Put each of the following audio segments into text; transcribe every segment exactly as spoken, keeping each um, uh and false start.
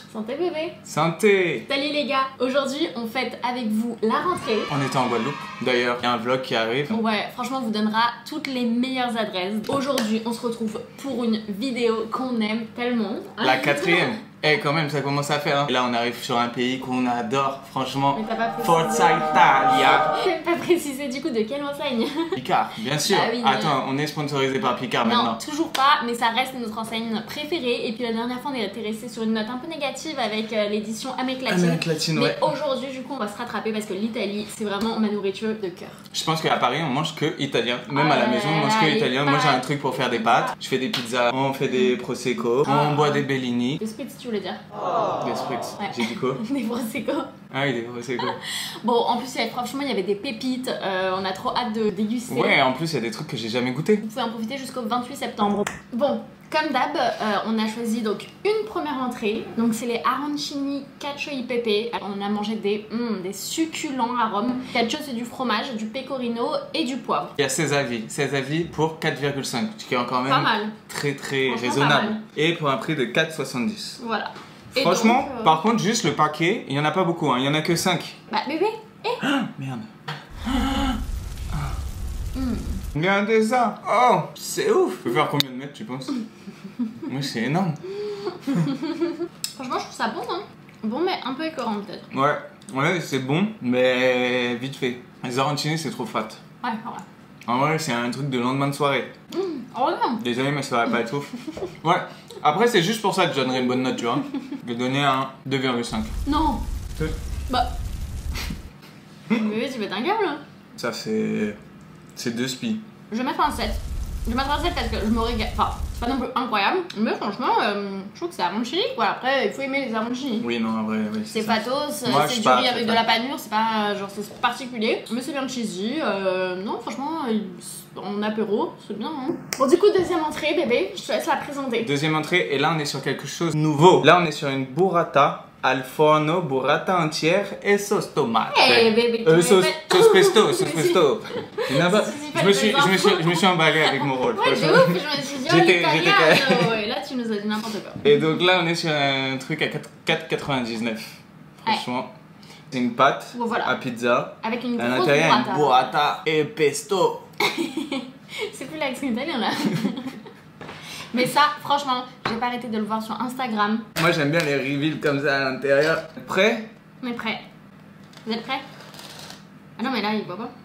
Santé bébé. Santé. Salut les gars. Aujourd'hui on fête avec vous la rentrée. On était en Guadeloupe. D'ailleurs, il y a un vlog qui arrive. Ouais, franchement on vous donnera toutes les meilleures adresses. Aujourd'hui on se retrouve pour une vidéo qu'on aime tellement. La quatrième. Eh hey, quand même ça commence à faire hein. Et là on arrive sur un pays qu'on adore franchement. Mais t'as pas précisé. Forza Italia. T'as pas précisé du coup de quelle enseigne? Picard, bien sûr. Bah oui, Attends, on est sponsorisé par Picard non, maintenant. Non, toujours pas, mais ça reste notre enseigne préférée. Et puis la dernière fois on était resté sur une note un peu négative avec euh, l'édition Amérique latine. Amérique latine, ouais. Mais aujourd'hui du coup on va se rattraper parce que l'Italie c'est vraiment ma nourriture de cœur. Je pense qu'à Paris on mange que italien. Même ah, à la maison on mange que italien. Moi j'ai un truc pour faire des pâtes. Je fais des pizzas, on fait des prosecco, ah. on boit des bellini. Des spritz tu voulais dire? Oh. Des spritz, ouais. J'ai dit quoi? Des prosecco. Ah oui, des prosecco. Bon, en plus, franchement, il y avait des pépites. Euh, on a trop hâte de déguster. Ouais, en plus, il y a des trucs que j'ai jamais goûté. Vous pouvez en profiter jusqu'au vingt-huit septembre. Bon, comme d'hab, euh, on a choisi donc une première entrée. Donc, c'est les arancini cacio e pepe. On a mangé des, mm, des succulents arômes. Cacio, c'est du fromage, du pecorino et du poivre. Il y a seize avis. seize avis pour quatre virgule cinq. Ce qui est encore même pas mal. très très raisonnable. Et pour un prix de quatre soixante-dix. Voilà. Et franchement, donc, euh... par contre, juste le paquet, il y en a pas beaucoup, hein. Il y en a que cinq. Bah, bébé, eh ah, merde. Ah. Mm. Regardez ça. Oh, c'est ouf. Tu peux faire combien de mètres, tu penses? Moi, c'est énorme. Franchement, je trouve ça bon, hein. Bon, mais un peu écœurant, peut-être. Ouais, ouais, c'est bon, mais vite fait. Les arancini, c'est trop fat. Ouais, ouais. En vrai, c'est un truc de lendemain de soirée. Mmh, oh non. Désolé, mais ça va pas être ouf. Ouais. Après, c'est juste pour ça que je donnerais une bonne note, tu vois. Je vais donner un deux virgule cinq. Non. Oui. Bah. Mais tu vas être un câble. Ça, c'est. C'est deux spies. Je vais mettre un sept. Je vais mettre un sept parce que je me régale. Enfin, c'est pas non plus incroyable. Mais franchement, euh, je trouve que c'est arancini quoi. Après, il faut aimer les arancini. Oui, non, en vrai, oui. C'est pathos, c'est du pas, riz avec pas. de la panure, c'est pas genre c'est particulier. Mais c'est bien cheesy. Euh, non, franchement, en apéro, c'est bien. Hein. Bon, du coup, deuxième entrée, bébé, je te laisse la présenter. Deuxième entrée, et là, on est sur quelque chose de nouveau. Là, on est sur une burrata. Al forno, burrata entière et sauce tomate. Hey, bébé, euh, sauce, sauce pesto, sauce pesto. Je me suis, je me suis, je me suis emballé avec mon rôle. Ouais, de ouf, je me suis dit, oh, l'italien, ouais, là tu nous as dit n'importe quoi. Et donc là, on est sur un truc à quatre quatre-vingt-dix-neuf. Franchement, ouais. C'est une pâte bon, voilà. à pizza. Avec une à grosse l'intérieur, burrata. une burrata et pesto. C'est plus l'accent italien là. Mais ça, franchement, j'ai pas arrêté de le voir sur Instagram. Moi, j'aime bien les reveals comme ça à l'intérieur. Prêt? On est prêt. Vous êtes prêts? Ah non, mais là, il voit pas.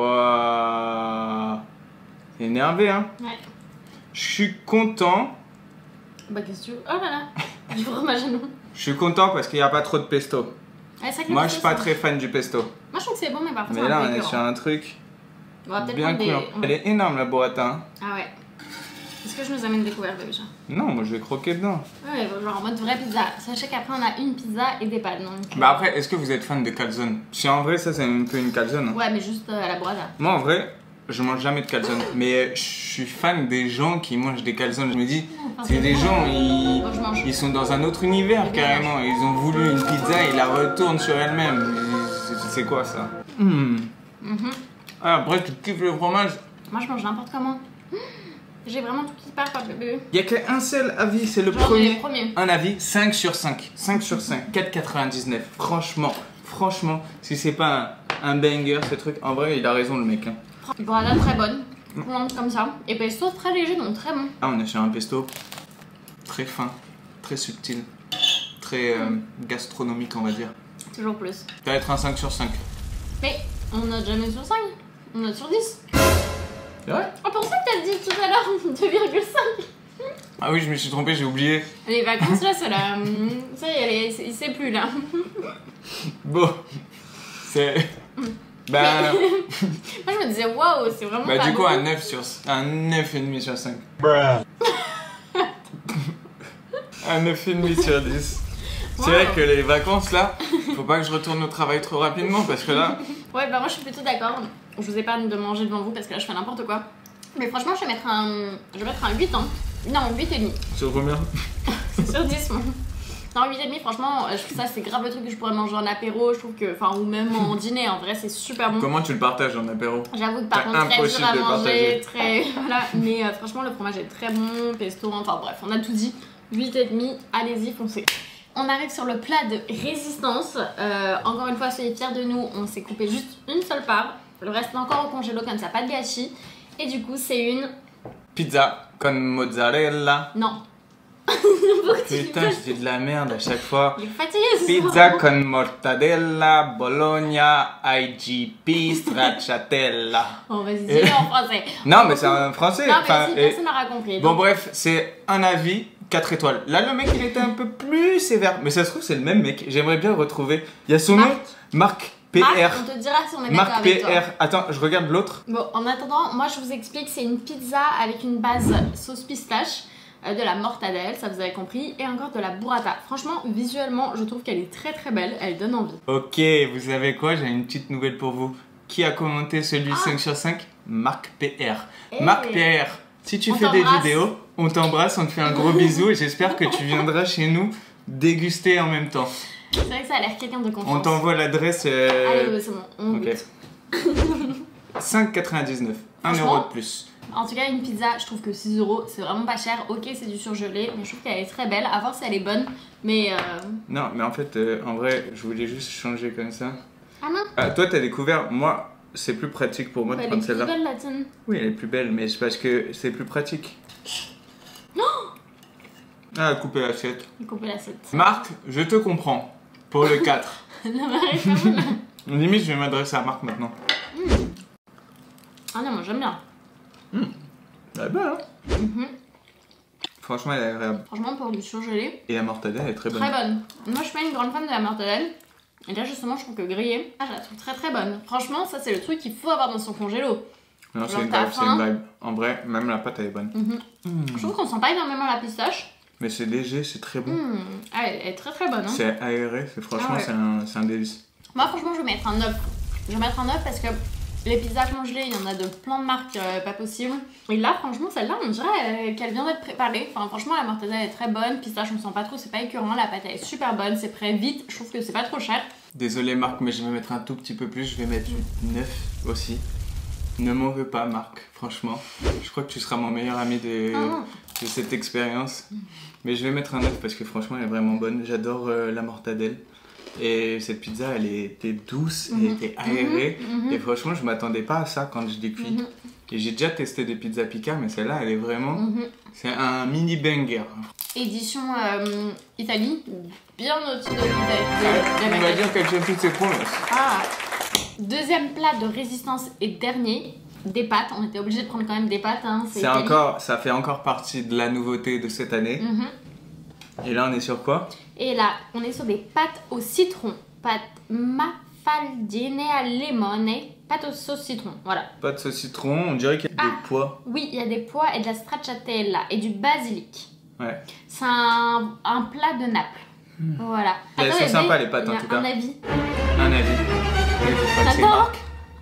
Waouh. C'est énervé, hein? Ouais. Je suis content. Bah, qu'est-ce que tu veux? Oh là là, du fromage à nous. Je suis content parce qu'il n'y a pas trop de pesto. Ouais, ça Moi, je suis pas très fan du pesto. Moi, je trouve que c'est bon, mais par contre, mais là, on est sur un truc. On va peut-être bien prendre des... Elle est énorme, la burrata. Hein. Ah ouais. Est-ce que je nous amène découvert déjà? Non, moi je vais croquer dedans. Ouais, genre en mode vraie pizza. Sachez qu'après on a une pizza et des pâtes. Donc... Bah après, est-ce que vous êtes fan de calzone? Si en vrai, ça c'est un peu une calzone. Hein. Ouais, mais juste euh, à la burrata. Moi en vrai, je mange jamais de calzone. Mais je suis fan des gens qui mangent des calzones. Je me dis, enfin, c'est des bon. gens, ils... Bon, ils sont dans un autre univers carrément. Ils ont voulu une pizza, ils la retournent sur elle-même. C'est quoi ça? Mmh. Mm-hmm. Ah, après, tu kiffes le fromage? Moi je mange n'importe comment. J'ai vraiment tout qui part par bébé. Il n'y a qu'un seul avis, c'est le premier. premier. Un avis, cinq sur cinq. cinq sur cinq. quatre quatre-vingt-dix-neuf. Franchement, franchement, si c'est pas un, un banger ce truc, en vrai, il a raison le mec. Hein. Burrata très bonne, coulante comme ça. Et pesto très léger, donc très bon. Ah, on est sur un pesto très fin, très subtil, très euh, gastronomique, on va dire. Toujours plus. Ça va être un cinq sur cinq. Mais on note jamais sur cinq, on note sur dix. C'est vrai? Oh, pour ça que t'as dit tout à l'heure deux virgule cinq. Ah oui, je me suis trompé, j'ai oublié. Les vacances là, c'est là. Ça y est, il sait plus là. Bon, c'est. Bah. Moi je me disais, waouh, c'est vraiment. Bah, pas du coup, bon. un neuf sur. Un neuf virgule cinq sur cinq. Un neuf virgule cinq sur dix. Wow. C'est vrai que les vacances là, faut pas que je retourne au travail trop rapidement parce que là. Ouais, bah moi je suis plutôt d'accord. Je vous épargne de manger devant vous parce que là je fais n'importe quoi. Mais franchement, je vais mettre un, je vais mettre un huit, hein. Non, huit virgule cinq. Sur combien? Sur dix, moi. Non, huit virgule cinq, franchement, je trouve ça c'est grave le truc que je pourrais manger en apéro. Je trouve que, enfin, ou même en dîner, en vrai, c'est super bon. Comment tu le partages en apéro? J'avoue que par contre, très dur à manger, très. Voilà, mais euh, franchement, le fromage est très bon, pesto, enfin bref, on a tout dit. huit virgule cinq, allez-y, foncez. On arrive sur le plat de résistance. Euh, encore une fois, soyez fiers de nous. On s'est coupé juste une seule part. Le reste est encore au congélo comme ça, pas de gâchis. Et du coup, c'est une... Pizza con mozzarella. Non. Putain, je dis de la merde à chaque fois. Il est fatigué ce Pizza con mortadella, bologna, I G P, stracciatella. Bon, vas-y, dis-le en français. Non, mais c'est en français. Non, mais enfin, si, et... personne n'aura compris. Bon, donc... bref, c'est un avis, quatre étoiles. Là, le mec, il était un peu plus sévère. Mais ça se trouve, c'est le même mec. J'aimerais bien le retrouver. Il y a son Marc. nom, Marc P R. Marc, on te dira si on est d'accord Marc avec P toi. R. Attends, je regarde l'autre. Bon, en attendant, moi je vous explique, c'est une pizza avec une base sauce pistache, euh, de la mortadelle, ça vous avez compris, et encore de la burrata. Franchement, visuellement, je trouve qu'elle est très très belle, elle donne envie. Ok, vous savez quoi? J'ai une petite nouvelle pour vous. Qui a commenté celui ah. cinq sur cinq? Marc P R. Hey. Marc P R, si tu On fais des t'embrasse. vidéos, on t'embrasse, on te fait un gros bisou et j'espère que tu viendras chez nous déguster en même temps. C'est vrai que ça a l'air quelqu'un de confiance. On t'envoie l'adresse. Euh... Allez, ouais, c'est bon, on Ok. goûte. cinq quatre-vingt-dix-neuf, un Franchement, euro de plus. En tout cas, une pizza, je trouve que six euros, c'est vraiment pas cher. Ok, c'est du surgelé, mais je trouve qu'elle est très belle. À voir si elle est bonne, mais... Euh... Non, mais en fait, euh, en vrai, je voulais juste changer comme ça. Ah non, Ah, toi, t'as découvert, moi, c'est plus pratique pour moi elle de est prendre plus celle-là. belle la tienne. Oui, elle est plus belle, mais c'est parce que c'est plus pratique. Non. Ah, couper l'assiette. J'ai coupé l'assiette. Marc, je te comprends. Pour le quatre. Non, mais elle est pas bonne. Limite, je vais m'adresser à Marc maintenant. Mmh. Ah non, moi j'aime bien. Mmh. Elle est belle, hein Mmh. Franchement, elle est agréable. Franchement, pour du surgelé, Et la mortadelle est très bonne. très bonne. Moi, je suis pas une grande fan de la mortadelle. Et là, justement, je trouve que grillée, ah, je la trouve très très bonne. Franchement, ça, c'est le truc qu'il faut avoir dans son congélo. Non, c'est Genre, une t'as vibe, c'est faim. une vibe. En vrai, même la pâte, elle est bonne. Mmh. Mmh. Je trouve qu'on sent pas énormément la pistache. Mais c'est léger, c'est très bon. Mmh. Ah, elle est très très bonne. Hein. C'est aéré, c'est- franchement, Ah ouais. c'est un, c'est un délice. Moi, franchement, je vais mettre un neuf. Je vais mettre un neuf parce que les pizzas congelées, il y en a de plein de marques, euh, pas possible. Et là, franchement, celle-là, on dirait euh, qu'elle vient d'être préparée. Enfin, franchement, la mortadelle est très bonne. Pistache, on sent pas trop, c'est pas écœurant. La pâte, elle est super bonne, c'est prêt vite. Je trouve que c'est pas trop cher. Désolé, Marc, mais je vais mettre un tout petit peu plus. Je vais mettre neuf aussi. Ne m'en veux pas, Marc, franchement. Je crois que tu seras mon meilleur ami de, Ah. de cette expérience. Mais je vais mettre un neuf parce que franchement, elle est vraiment bonne. J'adore euh, la mortadelle. Et cette pizza, elle était douce, elle Mhm. était aérée. Mhm. Et franchement, je m'attendais pas à ça quand je l'ai cuit. Mhm. Et j'ai déjà testé des pizzas pica, mais celle-là, elle est vraiment... Mhm. C'est un mini banger. Édition euh, Italie, bien au-dessus de l'Italie. On va dire qu'elle tient toutes ses promesses. Ah. Deuxième plat de résistance et dernier, des pâtes. On était obligé de prendre quand même des pâtes. Hein. C'est Italie. encore, ça fait encore partie de la nouveauté de cette année. Mhm. Et là, on est sur quoi? Et là, on est sur des pâtes au citron. Pâtes mafaldine al limone. Pâtes au sauce citron. Voilà. Pas de sauce citron, on dirait qu'il y a Ah. des pois. Oui, il y a des pois et de la stracciatella et du basilic. Ouais. C'est un, un plat de Naples. Voilà. Elles Attends, sont il y a sympas, des- les pâtes, il y a en tout cas. Un avis. Un avis. Ne dites pas que c'est Attends. Marc.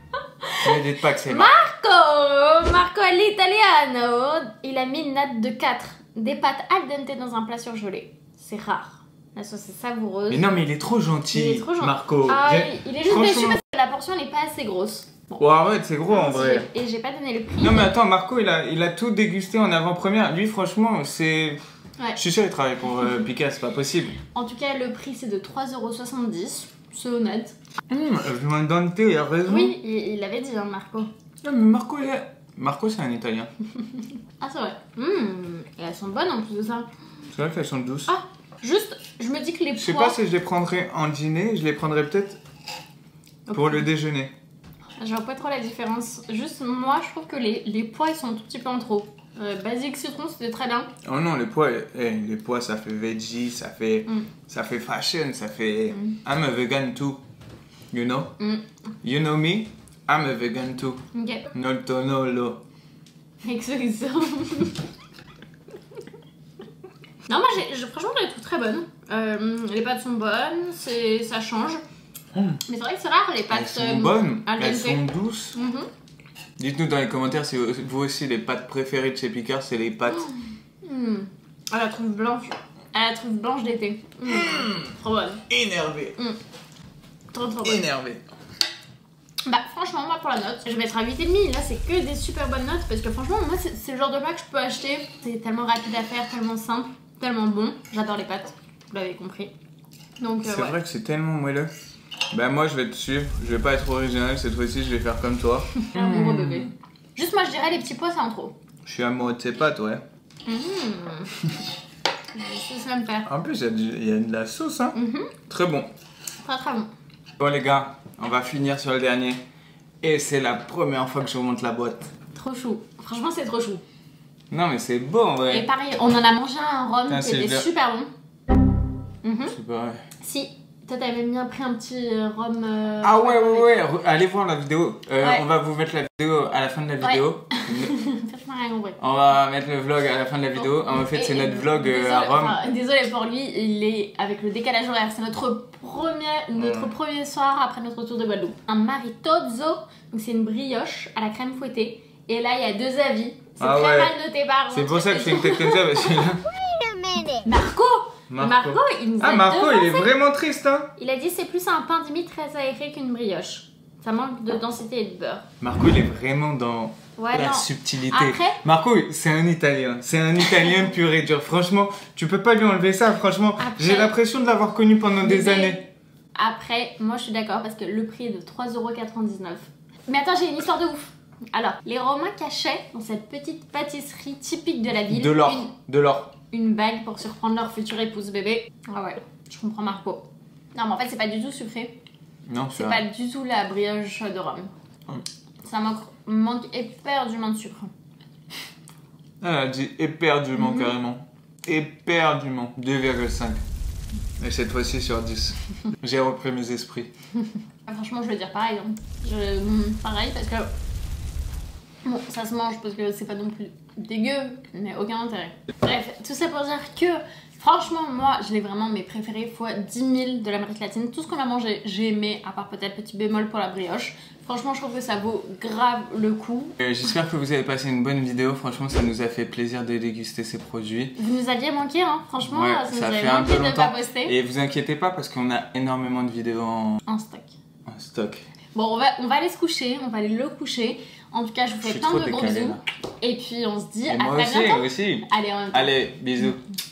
Ne dites pas que c'est Marc. Marco, Marco all'italiano. Il a mis une note de quatre. Des pâtes al dente dans un plat surgelé. C'est rare. La sauce est savoureuse. Mais non, mais il est trop gentil, Il est trop gentil. Marco. Ah, J'ai- il est juste déçu Franchement- parce que la portion n'est pas assez grosse. Bon. Ouais, arrête, c'est gros en Si, vrai. Et j'ai pas donné le prix. Non, mais attends, Marco, il a, il a tout dégusté en avant-première. Lui, franchement, c'est. Ouais. Je suis sûr qu'il travaille pour euh, Pika, c'est pas possible. En tout cas, le prix c'est de trois euros soixante-dix. C'est honnête. Hum, Juan Dante, il a raison. Oui, il il l'avait dit, hein, Marco. Non, mais Marco, il est. Marco, c'est un italien. Ah, c'est vrai. Hum, et elles sont bonnes en plus de ça. C'est vrai qu'elles sont douces. Ah, juste, je me dis que les Je sais pois. pas si je les prendrais en dîner, je les prendrais peut-être pour le déjeuner. Je vois pas trop la différence. Juste, moi, je trouve que les, les pois ils sont un tout petit peu en trop. Euh, basique citron, c'était très bien. Oh non, les pois, eh, les pois, ça fait veggie, ça fait, Mm. ça fait fashion, ça fait. Mm. I'm a vegan too, you know. Mm. You know me, I'm a vegan too. Ok. Nolto nolo. X O X O. Non, moi, j'ai- je- franchement, je les trouve très bonnes. Euh, les pâtes sont bonnes, c'est- ça change. Mm. Mais c'est vrai que c'est rare les pâtes. Elles sont euh, bonnes, al elles dente. sont douces. Mhm. Dites-nous dans les commentaires si vous aussi les pâtes préférées de chez Picard, c'est les pâtes. Mm. Elle la trouve blanche. Elle la trouve blanche d'été. Mm. Trop bonne. Énervé. Trop trop bonne. Énervé. Bah franchement moi pour la note je vais mettre à huit virgule cinq. Là c'est que des super bonnes notes parce que franchement moi c'est c'est le genre de plat que je peux acheter. C'est tellement rapide à faire, tellement simple, tellement bon. J'adore les pâtes. vous l'avez compris. Donc euh, c'est ouais. vrai que c'est tellement moelleux. Bah moi je vais te suivre, je vais pas être original cette fois-ci, je vais faire comme toi. Amoureux bébé. Juste moi je dirais les petits pois c'est en trop. Je suis amoureux de tes pâtes, ouais. Mmh. Je sais me faire. En plus il y, a du- il y a de la sauce, hein. Mmh. Très bon. Très très bon. Bon les gars, on va finir sur le dernier. Et c'est la première fois que je vous montre la boîte. Trop chou. Franchement c'est trop chou. Non mais c'est bon, ouais. Et pareil, on en a mangé un rhum Putain, qui c'est était bien. super bon. Mmh. C'est pas vrai. Si, toi t'avais bien pris un petit euh, rhum. Euh, Ah ouais, ouais, ouais, Re- allez voir la vidéo. Euh, Ouais. On va vous mettre la vidéo à la fin de la vidéo. Faites-moi rien compris. On va mettre le vlog à la fin de la vidéo. En fait, Et- c'est et notre vlog euh, désolé, à Rome. enfin, désolé pour lui, il est avec le décalage horaire. C'est notre premier, notre Ouais. premier soir après notre retour de Guadeloupe. Un maritozzo, donc c'est une brioche à la crème fouettée. Et là, il y a deux avis. C'est Ah très ouais. mal noté par C'est pour ça que c'est une tête comme ça. Parce que là... Marco, Marco. Marco, il nous a Ah, Marco, devancé. il est vraiment triste, hein. Il a dit c'est plus un pain d'imi très aéré qu'une brioche. Ça manque de densité et de beurre. Marco, il est vraiment dans Ouais, la non. subtilité. Après- Marco, c'est un Italien. C'est un Italien pur et dur. Franchement, tu peux pas lui enlever ça. Franchement, Après- j'ai l'impression de l'avoir connu pendant des Bébé. années. Après, moi je suis d'accord parce que le prix est de trois euros quatre-vingt-dix-neuf. Mais attends, j'ai une histoire de ouf. Alors, les Romains cachaient dans cette petite pâtisserie typique de la ville De l'or. une, De l'or. une bague pour surprendre leur future épouse bébé. Ah ouais, je comprends Marco. Non, mais en fait, c'est pas du tout sucré. Non, c'est C'est vrai. pas du tout la brioche de Rome. Ouais. Ça manque, manque éperdument de sucre. Elle a dit éperdument, Mhm. carrément. Éperdument. deux virgule cinq. Et cette fois-ci sur dix. J'ai repris mes esprits. Ah, franchement, je veux dire pareil. hein. Je, mm, pareil parce que. Bon, ça se mange parce que c'est pas non plus dégueu, mais aucun intérêt. Bref, tout ça pour dire que, franchement, moi, je l'ai vraiment mes préférés fois dix mille de l'Amérique latine. Tout ce qu'on a mangé, j'ai aimé, à part peut-être petit bémol pour la brioche. Franchement, je trouve que ça vaut grave le coup. Euh, J'espère que vous avez passé une bonne vidéo. Franchement, ça nous a fait plaisir de déguster ces produits. Vous nous aviez manqué, hein. Franchement, Ouais, ça nous ça avait fait un manqué peu de pas longtemps. poster. Et vous inquiétez pas parce qu'on a énormément de vidéos en, En stock. en stock. Bon, on va, on va aller se coucher, on va aller le coucher. En tout cas, je vous Je fais suis plein trop de gros décalé, bisous. là. Et puis, on se dit Et à moi très aussi, bientôt. aussi. Allez, on Allez, bisous.